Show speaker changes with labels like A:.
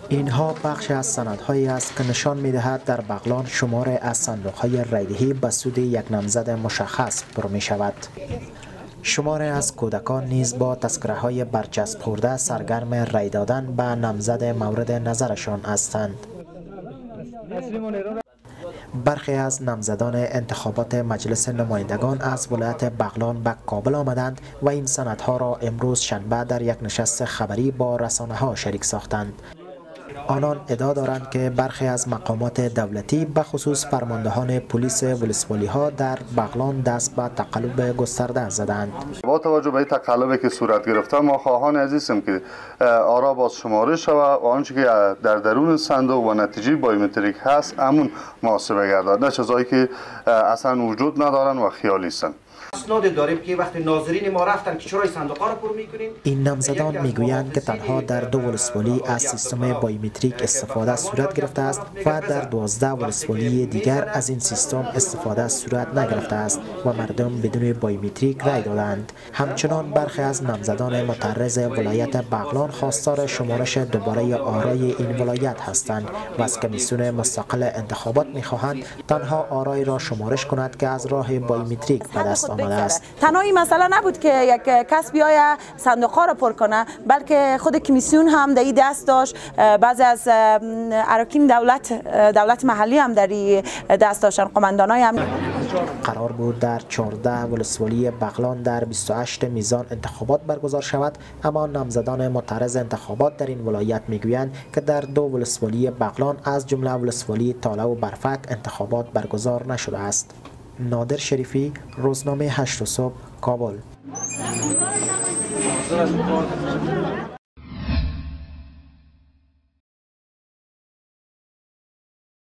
A: اینها بخش از سندهایی است که نشان می‌دهد در بغلان شمار از صندوق‌های رایدهی به سود یک نامزد مشخص پر می‌شود. شمار از کودکان نیز با تذکره‌های برچسب خورده سرگرم رای دادن به نامزد مورد نظرشان هستند. برخی از نامزدان انتخابات مجلس نمایندگان از ولایت بغلان به کابل آمدند و این سندها را امروز شنبه در یک نشست خبری با رسانه‌ها شریک ساختند. آنان ادعا دارند که برخی از مقامات دولتی به خصوص فرماندهان پلیس ولسوالی ها در بغلان دست به تقلب گسترده زدند.
B: با توجه به تقلبی که صورت گرفته ما خواهان عزیزم که آرا باز شماره شود و آنچه که در درون صندوق و نتیجه بایومتریک هست همون محاسبه گردد، نه چیزایی که اصلا وجود ندارن و خیالی هستند.
C: اسناد داریم که وقتی ناظرین ما رفتن که چرا صندوق‌ها را پر می‌کنین.
A: این نامزدان میگویند که تنها در 2 ولسوالی از سیستم بایومتریک استفاده صورت گرفته است و در 12 ولسوالی دیگر از این سیستم استفاده صورت نگرفته است و مردم بدون بایومتریک رای دادند. همچنان برخی از نامزدان معترض ولایت بغلان خواستار شمارش دوباره آرای این ولایت هستند و از کمیسیون مستقل انتخابات می‌خواهند تنها آرای را شمارش کند که از راه بایومتریک به دست آمده است.
D: تنها این مسئله نبود که یک کس بیاید صندوق‌ها را پر کنه، بلکه خود کمیسیون هم در این دست داشت. بعضی از اراکین دولت محلی هم در این دست داشتن، قماندانای هم.
A: قرار بود در 14 ولسوالی بغلان در 28 میزان انتخابات برگزار شود، اما نامزدان معترض انتخابات در این ولایت میگویند که در 2 ولسوالی بغلان از جمله ولسوالی تاله و برفک انتخابات برگزار نشده است. نادر شریفی، روزنامه 8 صبح، کابل.